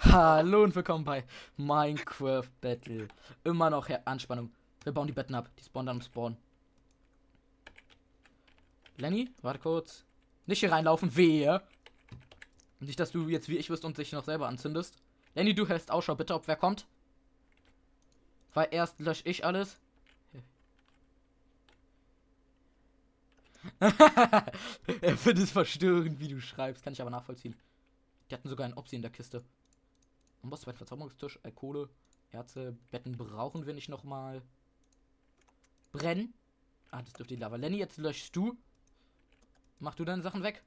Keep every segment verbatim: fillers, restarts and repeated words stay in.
Hallo und willkommen bei Minecraft Battle. Immer noch Her Anspannung. Wir bauen die Betten ab. Die spawnen dann im Spawn. Lenny, warte kurz. Nicht hier reinlaufen, wehe. Nicht, dass du jetzt wie ich bist und dich noch selber anzündest. Lenny, du hältst Ausschau bitte, ob wer kommt. Weil erst lösche ich alles. Er findet es verstörend, wie du schreibst. Kann ich aber nachvollziehen. Die hatten sogar einen Opsi in der Kiste. Ambossweit, Verzauberungstisch, äh, Kohle, Erze, Betten brauchen wir nicht nochmal. Brennen. Ah, das dürfte die Lava. Lenny, jetzt löschst du. Mach du deine Sachen weg.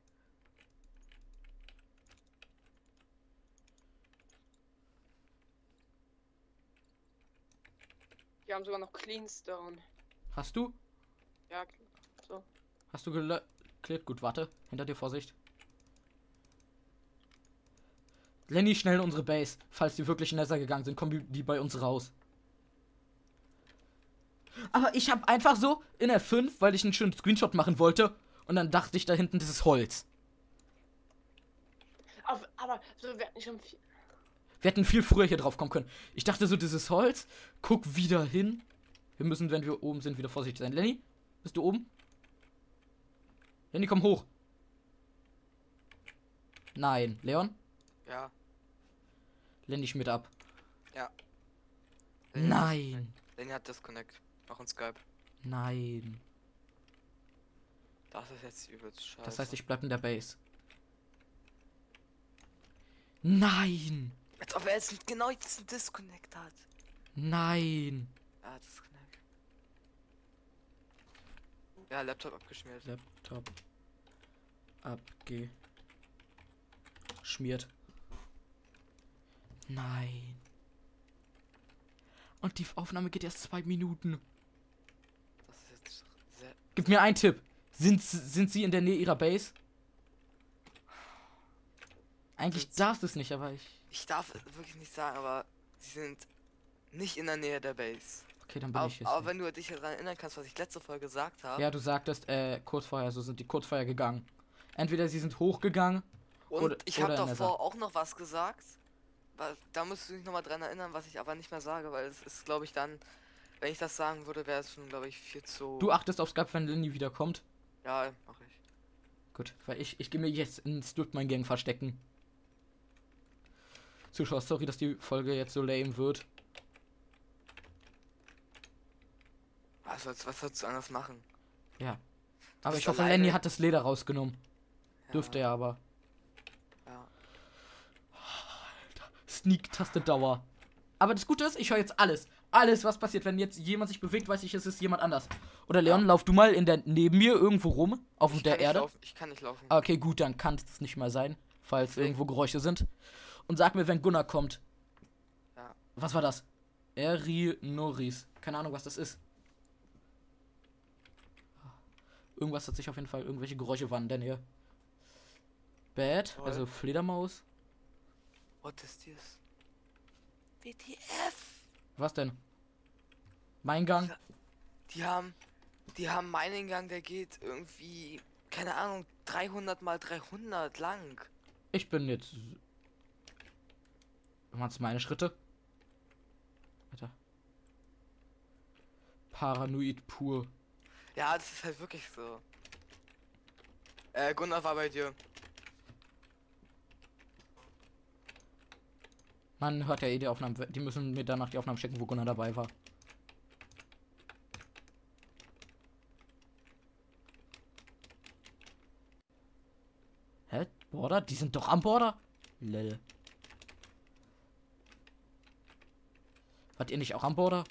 Wir haben sogar noch Cleanstone. Hast du? Ja, so. Hast du gelöscht? Gut, warte. Hinter dir, Vorsicht. Lenny, schnell in unsere Base. Falls die wirklich in Nether gegangen sind, kommen die bei uns raus. Aber ich habe einfach so in F fünf, weil ich einen schönen Screenshot machen wollte. Und dann dachte ich da hinten, das ist Holz. Aber, aber so, wir hatten schon viel. Wir hätten viel früher hier drauf kommen können. Ich dachte so, das ist Holz. Guck wieder hin. Wir müssen, wenn wir oben sind, wieder vorsichtig sein. Lenny, bist du oben? Lenny, komm hoch. Nein. Leon? Ja. Lenny schmiert ab. Ja. Nein. Lenny hat Disconnect. Auch in Skype. Nein. Das ist jetzt übelst scheiße. Das heißt, ich bleib in der Base. Nein. Als ob er jetzt genau diesen Disconnect hat. Nein. Ja, Disconnect. Ja, Laptop abgeschmiert. Laptop abgeschmiert. Nein. Und die Aufnahme geht erst zwei Minuten. Das ist jetzt sehr... Gib mir einen Tipp. Sind, sind sie in der Nähe ihrer Base? Eigentlich Sind- darfst du es nicht, aber ich... Ich darf wirklich nicht sagen, aber sie sind nicht in der Nähe der Base. Okay, dann bin Aber, ich jetzt. aber wenn du dich daran erinnern kannst, was ich letzte Folge gesagt habe. Ja, du sagtest, äh, kurz vorher, so sind die kurz vorher gegangen. Entweder sie sind hochgegangen. Und oder- ich habe oder in der davor auch noch was gesagt. Weil, da musst du dich nochmal dran erinnern, was ich aber nicht mehr sage, weil es ist, glaube ich, dann, wenn ich das sagen würde, wäre es schon, glaube ich, viel zu... Du achtest auf Skype, wenn Lenny wiederkommt. Ja, mach ich. Gut, weil ich, ich gehe mir jetzt ins Dude Gang verstecken. Zuschauer, sorry, dass die Folge jetzt so lame wird. Was sollst, was sollst du anders machen? Ja. Aber bist ich hoffe, alleine. Lenny hat das Leder rausgenommen. Ja, Dürfte er aber. Ja. Sneak-Taste Dauer. Aber das Gute ist, ich höre jetzt alles. Alles, was passiert. Wenn jetzt jemand sich bewegt, weiß ich, es ist jemand anders. Oder Leon, Ja. lauf du mal in der neben mir irgendwo rum. Auf Ich der kann nicht Erde. laufen, Ich kann nicht laufen. Okay, gut, dann kann es nicht mal sein. Falls irgendwo Geräusche sind. Und sag mir, wenn Gunnar kommt. Ja. Was war das? Eri Norris. Keine Ahnung, was das ist. Irgendwas hat sich auf jeden Fall, irgendwelche Geräusche waren in der Nähe. Bad, Toll. also Fledermaus. What is this? W T F! Was denn? Mein Gang? Die haben, die haben meinen Gang, der geht irgendwie, keine Ahnung, dreihundert mal dreihundert lang. Ich bin jetzt... Was meine Schritte? Alter. Paranoid pur. Ja, das ist halt wirklich so. Äh, Gunnar war bei dir. Man hört ja eh die Aufnahmen. Die müssen mir danach die Aufnahmen schicken, wo Gunnar dabei war. Hä? Border? Die sind doch am Border? Lel. Wart ihr nicht auch am Border?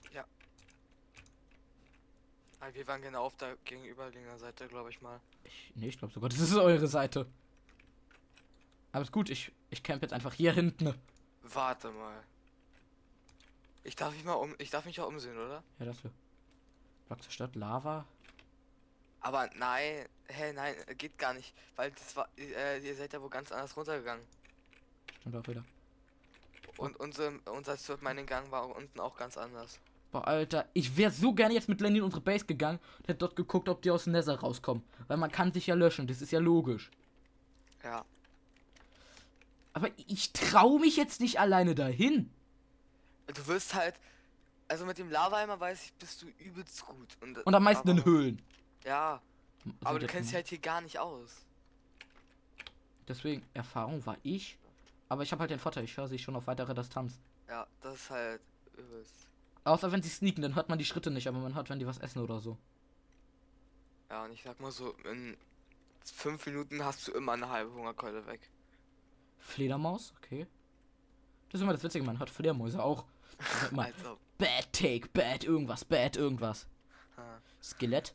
Ah, wir waren genau auf der gegenüberliegenden Seite, glaube ich mal. Ich, nee, ich glaube sogar, das ist eure Seite. Aber ist gut, ich, ich camp jetzt einfach hier hinten. Warte mal. Ich darf mich mal um, ich darf mich ja umsehen, oder? Ja, das hier. Block zerstört, Lava. Aber nein, hä, nein, geht gar nicht, weil das war, äh, ihr seid ja wohl ganz anders runtergegangen. Stimmt auch wieder. Und unser, unser Stud Mining Gang war unten auch ganz anders. Boah, Alter, ich wäre so gerne jetzt mit Lenny in unsere Base gegangen und hätte dort geguckt, ob die aus dem Nether rauskommen. Weil man kann sich ja löschen, das ist ja logisch. Ja. Aber ich traue mich jetzt nicht alleine dahin. Du wirst halt, also mit dem Lava-Eimer weiß ich, bist du übelst gut. Und, Und am meisten in aber- Höhlen. Ja, Sind aber du jetzt kennst dich mal- halt hier gar nicht aus. Deswegen, Erfahrung war ich. Aber ich habe halt den Vorteil, ich höre sie schon auf weitere Distanz. Ja, das ist halt übelst. Außer wenn sie sneaken, dann hört man die Schritte nicht, aber man hört, wenn die was essen oder so. Ja, und ich sag mal so, in fünf Minuten hast du immer eine halbe Hungerkeule weg. Fledermaus, okay. Das ist immer das Witzige, man hört Fledermäuse auch. Man hört immer Also, Bad Take, Bad irgendwas, Bad irgendwas. ha. Skelett.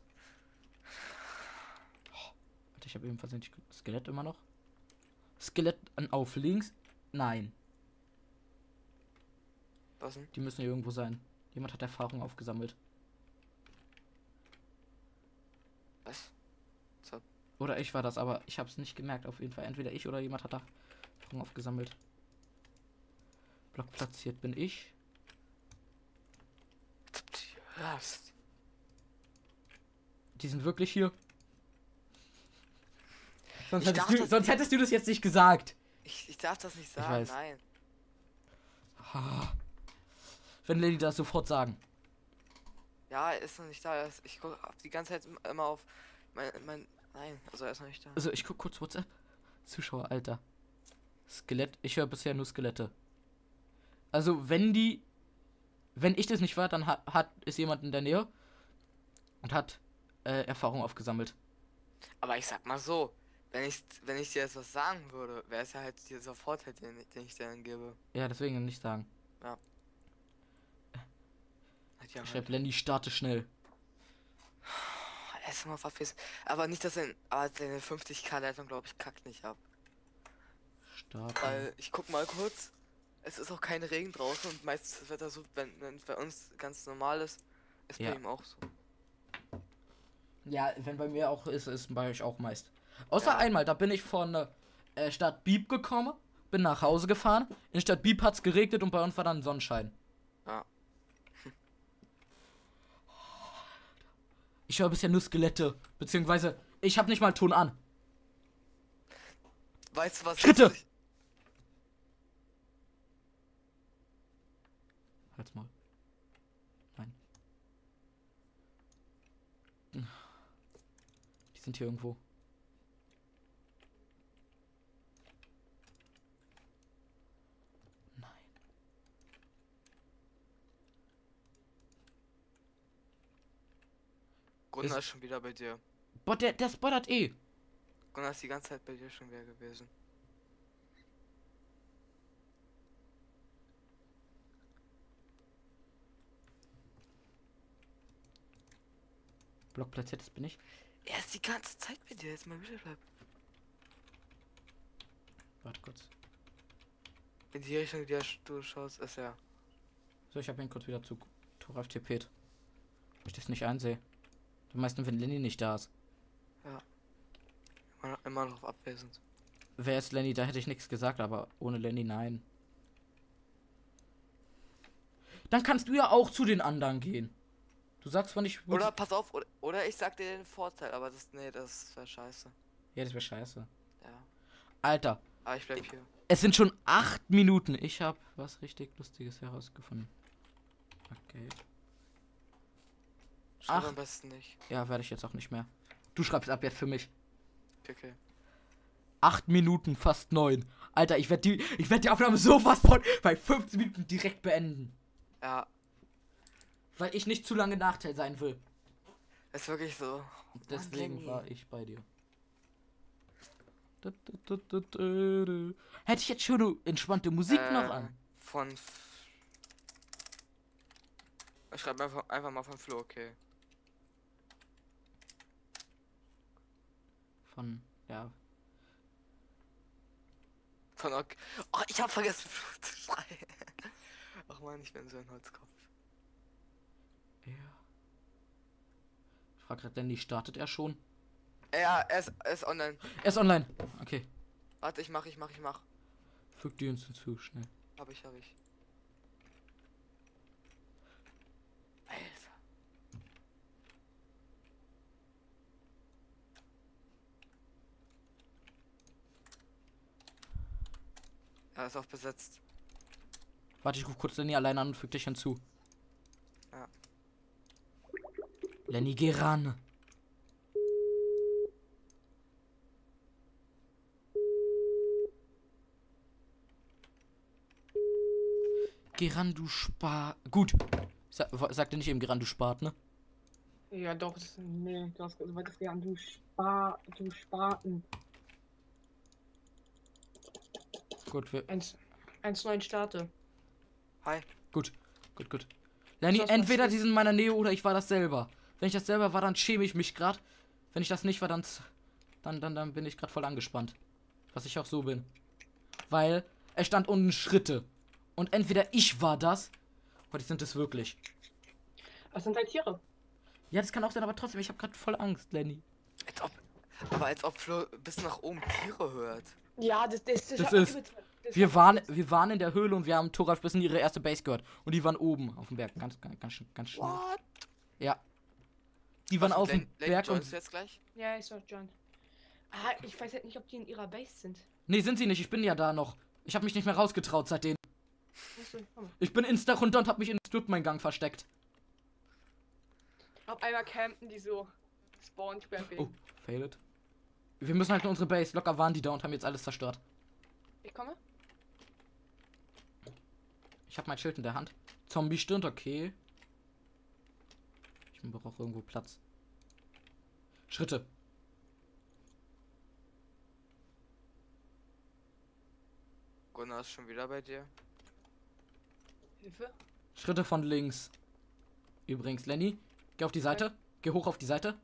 Oh, warte, ich habe ebenfalls nicht. Skelett immer noch. Skelett an auf links. Nein, Was denn? die müssen hier irgendwo sein. Jemand hat Erfahrung aufgesammelt. Was? Oder ich war das, aber ich habe es nicht gemerkt. Auf jeden Fall entweder ich oder jemand hat da Erfahrung aufgesammelt. Block platziert bin ich. Ob du die hörst? Die sind wirklich hier. Sonst Ich hättest, dachte, du, das- sonst hättest du das jetzt nicht gesagt. Ich, ich darf das nicht sagen, weiß. nein. Ah. Wenn Lady das sofort sagen. Ja, er ist noch nicht da. er ist- Ich guck hab die ganze Zeit im- immer auf mein, mein. Nein, also er ist noch nicht da. Also ich guck kurz WhatsApp. Zuschauer, Alter. Skelett. Ich höre bisher nur Skelette. Also wenn die. Wenn ich das nicht war, dann hat, hat ist jemand in der Nähe und hat äh, Erfahrung aufgesammelt. Aber ich sag mal so, wenn ich wenn ich dir jetzt was sagen würde, wäre es ja halt dieser Vorteil, den, ich- den ich dir dann gebe. Ja, deswegen nicht sagen. Hat ja Schreibt Lenny, starte schnell. erst mal verfessen. Aber nicht, dass er. Aber seine fünfzig K Leitung, glaube ich, kackt nicht ab. Starte. Weil ich guck mal kurz. Es ist auch kein Regen draußen und meistens ist das Wetter so, wenn wenn es bei uns ganz normal ist, ist Ja. bei ihm auch so. Ja, wenn bei mir auch ist, ist bei euch auch meist. Außer Ja. einmal, da bin ich von äh, Stadt Bieb gekommen, bin nach Hause gefahren. In Stadt Bieb hat's geregnet und bei uns war dann Sonnenschein. Ja. Ich höre bisher nur Skelette, beziehungsweise ich habe nicht mal Ton an. Weißt du was? Schritte! ich- Halt's mal. Nein. Die sind hier irgendwo. Nein. Gunnar ist schon wieder bei dir. Boah, der, der spottert eh. Gunnar ist die ganze Zeit bei dir schon wieder gewesen. Block platziert, das bin ich. Er ist die ganze Zeit bei dir, jetzt mal wieder bleiben. Warte kurz. In die Richtung, in die du schaust, ist er. So, ich habe ihn kurz wieder zu Tor F T P't. Ich das nicht einsehe. Am meisten, wenn Lenny nicht da ist. Immer, noch- immer noch abwesend. Wer ist Lenny? Da hätte ich nichts gesagt, aber ohne Lenny nein. Dann kannst du ja auch zu den anderen gehen. Du sagst zwar nicht. Oder pass auf, oder, oder ich sag dir den Vorteil, aber das. Nee, das wäre scheiße. Ja, das wäre scheiße. Ja. Alter, Aber ich bleib hier. es sind schon acht Minuten. Ich habe was richtig Lustiges herausgefunden. Okay. Schreib Ach. am besten nicht. Ja, werde ich jetzt auch nicht mehr. Du schreibst ab jetzt für mich. Okay, okay. Acht Minuten, fast neun. Alter, ich werde die, ich werde die Aufnahme sowas von bei fünfzehn Minuten direkt beenden. Ja, Weil ich nicht zu lange Nachteil sein will. ist wirklich so. Deswegen Lenny. war ich bei dir. Hätte ich jetzt schöne entspannte Musik Äh, noch an. Von. F- Ich schreibe einfach, einfach mal von Flo, okay. Von, ja. Von ok. Oh, ich hab vergessen Flo zu schreiben. Ach man, ich bin so ein Holzkopf. Ja. Ich frage gerade, Danny, startet er schon? Ja, er ist, er ist online. Er ist online. Okay. Warte, ich mach, ich mach, ich mach. Füg die uns hinzu, schnell. Hab ich, hab ich. Alter. Ja, ist auch besetzt. Warte, ich rufe kurz Lenny alleine an und füge dich hinzu. Ja. Lenny, geh ran. Geh ran, du Spar... Gut. Sa sag dir nicht eben, geh ran, du Spart, ne? Ja, doch, das, nee, du hast gesagt, das an du Spar, du Spaten. Gut, wir... eins neun starte. Hi. Gut, gut, gut. Lenny, Was entweder passiert? die sind in meiner Nähe oder ich war das selber. Wenn ich das selber war, dann schäme ich mich gerade. Wenn ich das nicht war, dann, z- dann, dann, dann bin ich gerade voll angespannt. Was ich auch so bin. Weil es stand unten Schritte. Und entweder ich war das, oder die sind es wirklich. Das sind halt Tiere. Ja, das kann auch sein, aber trotzdem, ich habe gerade voll Angst, Lenny. Als ob, aber als ob Flo bis nach oben Tiere hört. Ja, das, das, Das hat ist- übelst- das Wir hat waren, übelst- wir waren in der Höhle und wir haben Thoralf bis in ihre erste Base gehört. Und die waren oben auf dem Berg. Ganz, ganz, ganz, sch- ganz schnell. What? Ja. Die waren Was, auf dem Len- Len, Berg joinst und... du jetzt gleich? Ja, ich sag John. Ah, ich weiß halt nicht, ob die in ihrer Base sind. Nee, sind sie nicht. Ich bin ja da noch. Ich habe mich nicht mehr rausgetraut seitdem. Achso, komm mal. Ich bin insta runter und habe mich in den Strip-Eingang versteckt. Auf einmal campen die so. Spawn trapping. Oh, failed. Wir müssen halt nur unsere Base. Locker waren die da und haben jetzt alles zerstört. Ich komme. Ich habe mein Schild in der Hand. Zombie stirnt, okay. Ich brauche irgendwo Platz. Schritte. Gunnar ist schon wieder bei dir. Hilfe. Schritte von links. Übrigens, Lenny, geh auf die Seite. Geh hoch auf die Seite.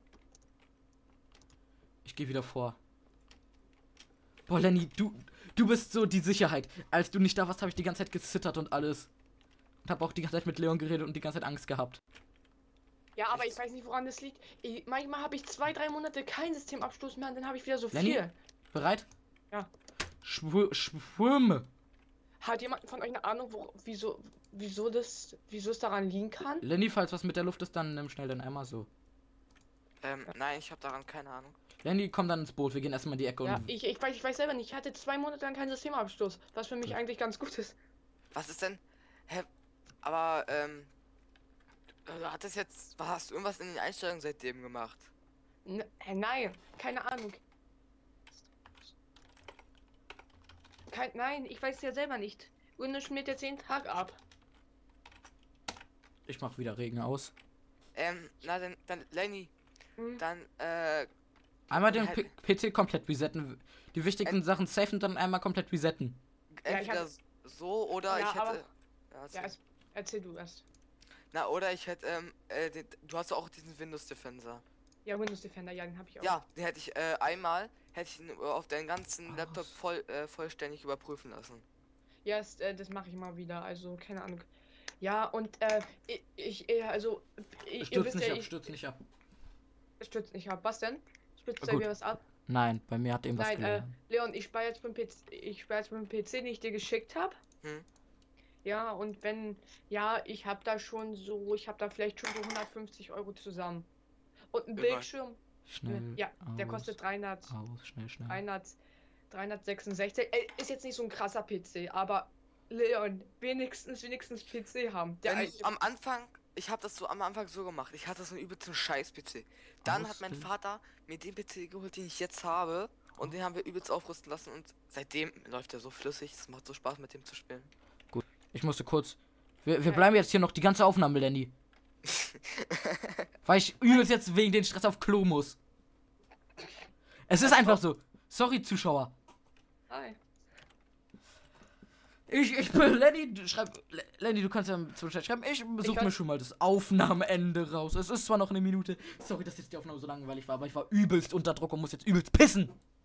Ich gehe wieder vor. Boah, Lenny, du, du bist so die Sicherheit. Als du nicht da warst, habe ich die ganze Zeit gezittert und alles. Und habe auch die ganze Zeit mit Leon geredet und die ganze Zeit Angst gehabt. Ja, aber ich weiß nicht, woran das liegt. Ich, manchmal habe ich zwei, drei Monate keinen Systemabstoß mehr und dann habe ich wieder so Lenny? viel. Bereit? Ja. Schw schwimme. Hat jemand von euch eine Ahnung, wo, wieso, wieso das, wieso es daran liegen kann? Lenny, falls was mit der Luft ist, dann nimm schnell den Eimer so. Ähm, nein, ich habe daran keine Ahnung. Lenny, komm dann ins Boot. Wir gehen erstmal in die Ecke Ja, und. ich, ich weiß, ich weiß selber nicht. Ich hatte zwei Monate lang keinen Systemabstoß, was für mich eigentlich ganz gut ist. Was ist denn? Hä? Aber, ähm. Du hattest jetzt. Was hast du irgendwas in den Einstellungen seitdem gemacht? N äh, nein, keine Ahnung. Kein, nein, ich weiß ja selber nicht. Windows schmiert jetzt jeden Tag ab. Ich mach wieder Regen aus. Ähm, na dann, dann, Lenny, Hm? dann, äh, Einmal den Halt- P PC komplett resetten. Die wichtigen Sachen safen und dann einmal komplett resetten. Ja, ich entweder hab- so oder Ja, ich hätte. aber- Ja, erzähl. Ja, es, erzähl du erst. Na, oder ich hätte, ähm, äh, den, du hast ja auch diesen Windows Defender. Ja, Windows Defender, ja, den habe ich auch. Ja, den hätte ich, äh, einmal, hätte ich ihn äh, auf deinen ganzen Aus. Laptop voll, äh, vollständig überprüfen lassen. Ja, ist, äh, das mache ich mal wieder, also keine Ahnung. Ja, und äh, ich, ich äh, also, ich, ihr Stürz wisst nicht ja, ab, ich stürz nicht ab. stürzt nicht ab. Was denn? Stürzt Gut. er mir was ab? Nein, bei mir hat irgendwas Nein, äh, gelernt. Leon, ich speichere jetzt beim P C, ich speichere jetzt beim P C, den ich dir geschickt habe. Hm? Ja, und wenn, ja, ich habe da schon so, ich habe da vielleicht schon so hundertfünfzig Euro zusammen. Und ein Immer. Bildschirm, Schnell. ja, der aus, kostet dreihundert, Aus, schnell, schnell. dreihundert, dreihundertsechsundsechzig. Äh, ist jetzt nicht so ein krasser P C, aber Leon, wenigstens, wenigstens P C haben. Der Wenn eigentlich- ich, am Anfang, ich habe das so am Anfang so gemacht. Ich hatte so einen übelsten Scheiß-P C. Dann hat mein Ausstellen. Vater mir den P C geholt, den ich jetzt habe. Und den haben wir übelst aufrüsten lassen. Und seitdem läuft er so flüssig. Es macht so Spaß, mit dem zu spielen. Ich musste kurz. Wir, wir Ja. bleiben jetzt hier noch die ganze Aufnahme, Lenny. Weil ich übelst jetzt wegen den Stress auf Klo muss. Es ist einfach so. Sorry, Zuschauer. Hi. Ich, ich bin Lenny, du schreib, Le- Lenny, du kannst ja im Zwischenzeit schreiben. Ich suche kann- mir schon mal das Aufnahmeende raus. Es ist zwar noch eine Minute. Sorry, dass jetzt die Aufnahme so langweilig war, aber ich war übelst unter Druck und muss jetzt übelst pissen.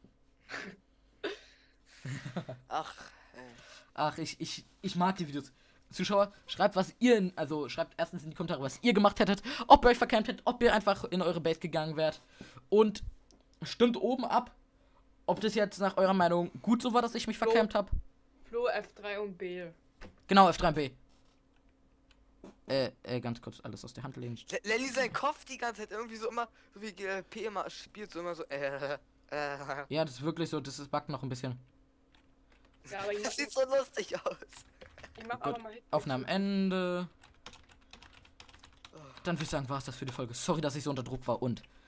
Ach, ey. Ach, ich, ich, ich mag die Videos. Zuschauer, schreibt, was ihr, in, also schreibt erstens in die Kommentare, was ihr gemacht hättet, ob ihr euch verkämmt hättet, ob ihr einfach in eure Base gegangen wärt. Und stimmt oben ab, ob das jetzt nach eurer Meinung gut so war, dass ich mich So. verkämmt habe. Flo F drei und B. Genau, F drei B. Äh, äh, ganz kurz alles aus der Hand legen. Le- Lenny sein Kopf die ganze Zeit irgendwie so immer, so wie G L P immer spielt, so immer so, äh, äh. Ja, das ist wirklich so, das ist buggt noch ein bisschen. Ja, aber ich mach, Das sieht so lustig aus. ich mach Gut, aber mal Hitbox. Aufnahmeende. Dann würde ich sagen, war es das für die Folge. Sorry, dass ich so unter Druck war und